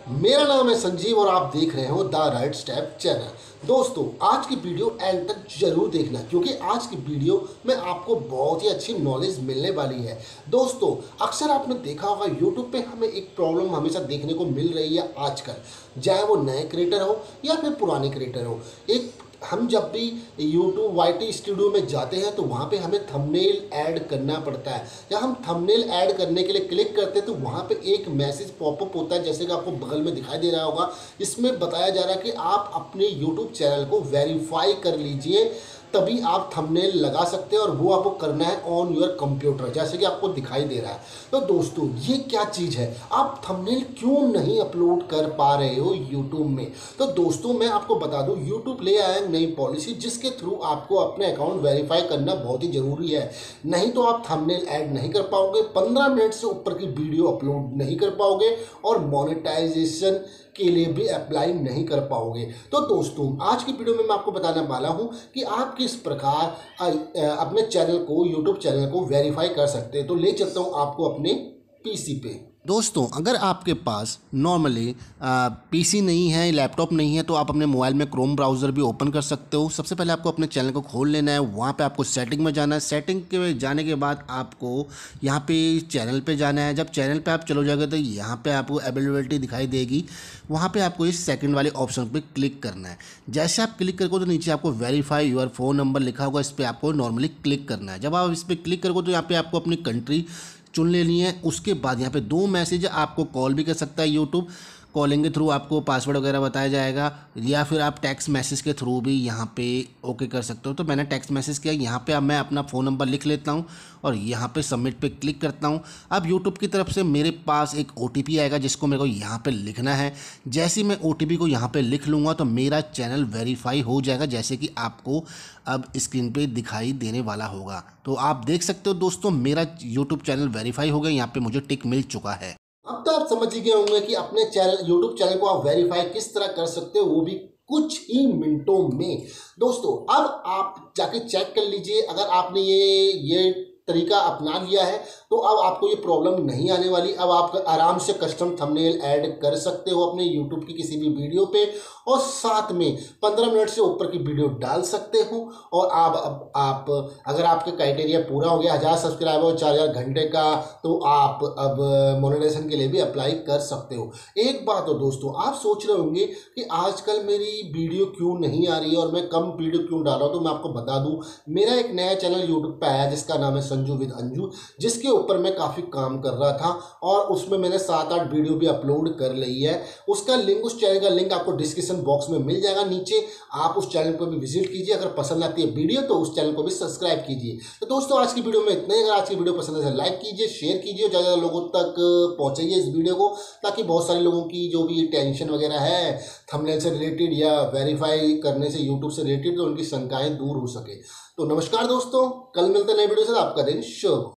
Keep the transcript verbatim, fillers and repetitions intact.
मेरा नाम है संजीव और आप देख रहे हो द राइट स्टेप चैनल। दोस्तों, आज की वीडियो एंड तक जरूर देखना क्योंकि आज की वीडियो में आपको बहुत ही अच्छी नॉलेज मिलने वाली है। दोस्तों, अक्सर आपने देखा होगा यूट्यूब पे हमें एक प्रॉब्लम हमेशा देखने को मिल रही है आजकल, चाहे वो नए क्रिएटर हो या फिर पुराने क्रिएटर हो। एक हम जब भी यूट्यूब वाई टी स्टूडियो में जाते हैं तो वहाँ पे हमें थंबनेल ऐड करना पड़ता है। जब हम थंबनेल ऐड करने के लिए क्लिक करते हैं तो वहाँ पे एक मैसेज पॉपअप होता है, जैसे कि आपको बगल में दिखाई दे रहा होगा। इसमें बताया जा रहा है कि आप अपने यूट्यूब चैनल को वेरीफाई कर लीजिए, तभी आप थंबनेल लगा सकते हैं और वो आपको करना है ऑन योर कंप्यूटर, जैसे कि आपको दिखाई दे रहा है। तो दोस्तों, ये क्या चीज़ है, आप थंबनेल क्यों नहीं अपलोड कर पा रहे हो यूट्यूब में? तो दोस्तों, मैं आपको बता दूं, यूट्यूब ले आया नई पॉलिसी जिसके थ्रू आपको अपने अकाउंट वेरीफाई करना बहुत ही ज़रूरी है। नहीं तो आप थंबनेल ऐड नहीं कर पाओगे, पंद्रह मिनट से ऊपर की वीडियो अपलोड नहीं कर पाओगे और मोनेटाइजेशन के लिए भी अप्लाई नहीं कर पाओगे। तो दोस्तों, आज की वीडियो में मैं आपको बताने वाला हूं कि आप किस प्रकार अपने चैनल को, यूट्यूब चैनल को वेरीफाई कर सकते हैं। तो ले चलता हूं आपको अपने पीसी पे। दोस्तों, अगर आपके पास नॉर्मली पीसी नहीं है, लैपटॉप नहीं है, तो आप अपने मोबाइल में क्रोम ब्राउज़र भी ओपन कर सकते हो। सबसे पहले आपको अपने चैनल को खोल लेना है, वहाँ पे आपको सेटिंग में जाना है। सेटिंग के जाने के बाद आपको यहाँ पे चैनल पे जाना है। जब चैनल पे आप चलो जाओगे तो यहाँ पे आपको अवेलेबिलिटी दिखाई देगी, वहाँ पे आपको इस सेकंड वाले ऑप्शन पे क्लिक करना है। जैसे आप क्लिक करोगे तो नीचे आपको वेरीफाई योर फ़ोन नंबर लिखा होगा, इस पर आपको नॉर्मली क्लिक करना है। जब आप इस पर क्लिक करोगे तो यहाँ पे आपको अपनी कंट्री चुन लेनी है। उसके बाद यहाँ पे दो मैसेज, आपको कॉल भी कर सकता है यूट्यूब, कॉलिंग के थ्रू आपको पासवर्ड वगैरह बताया जाएगा, या फिर आप टेक्स्ट मैसेज के थ्रू भी यहाँ पे ओके कर सकते हो। तो मैंने टेक्स्ट मैसेज किया, यहाँ पे अब मैं अपना फ़ोन नंबर लिख लेता हूँ और यहाँ पे सबमिट पे क्लिक करता हूँ। अब यूट्यूब की तरफ से मेरे पास एक ओ टी पी आएगा जिसको मेरे को यहाँ पे लिखना है। जैसे ही मैं ओ टी पी को यहाँ पे लिख लूँगा तो मेरा चैनल वेरीफाई हो जाएगा, जैसे कि आपको अब स्क्रीन पे दिखाई देने वाला होगा। तो आप देख सकते हो दोस्तों, मेरा यूट्यूब चैनल वेरीफाई हो गया, यहाँ पे मुझे टिक मिल चुका है। अब तो आप समझ ही गए होंगे कि अपने चैनल, यूट्यूब चैनल को आप वेरीफाई किस तरह कर सकते हो, वो भी कुछ ही मिनटों में। दोस्तों, अब आप जाके चेक कर लीजिए, अगर आपने ये ये तरीका अपना लिया है तो अब आपको ये प्रॉब्लम नहीं आने वाली। अब आप आराम से कस्टम थंबनेल ऐड कर सकते हो अपने यूट्यूब की किसी भी वीडियो पे, और साथ में पंद्रह मिनट से ऊपर की वीडियो डाल सकते हो। और आप अब आप अगर आपके क्राइटेरिया पूरा हो गया, हज़ार सब्सक्राइबर और चार हज़ार घंटे का, तो आप अब मोनेटाइजेशन के लिए भी अप्लाई कर सकते हो। एक बात हो दोस्तों, आप सोच रहे होंगे कि आजकल मेरी वीडियो क्यों नहीं आ रही है और मैं कम वीडियो क्यों डाल रहा हूँ। तो मैं आपको बता दूँ, मेरा एक नया चैनल यूट्यूब पे आया जिसका नाम है संजू विद अंजू, जिसके ऊपर मैं काफ़ी काम कर रहा था और उसमें मैंने सात आठ वीडियो भी अपलोड कर ली है। उसका लिंक, उस चैनल का लिंक आपको डिस्क्रिप्शन बॉक्स में मिल जाएगा नीचे। आप उस चैनल को भी विजिट कीजिए। अगर पसंद आती है वीडियो तो उस चैनल को भी सब्सक्राइब कीजिए। तो दोस्तों, आज की वीडियो में इतना ही। अगर आज की वीडियो पसंद है तो लाइक कीजिए, शेयर कीजिए, ज़्यादा लोगों तक पहुँचाइए इस वीडियो को, ताकि बहुत सारे लोगों की जो भी टेंशन वगैरह है थंबनेल से रिलेटेड या वेरीफाई करने से यूट्यूब से रिलेटेड, तो उनकी शंकाएँ दूर हो सके। तो नमस्कार दोस्तों, कल मिलते हैं नए वीडियो से। आपका दिन शुभ।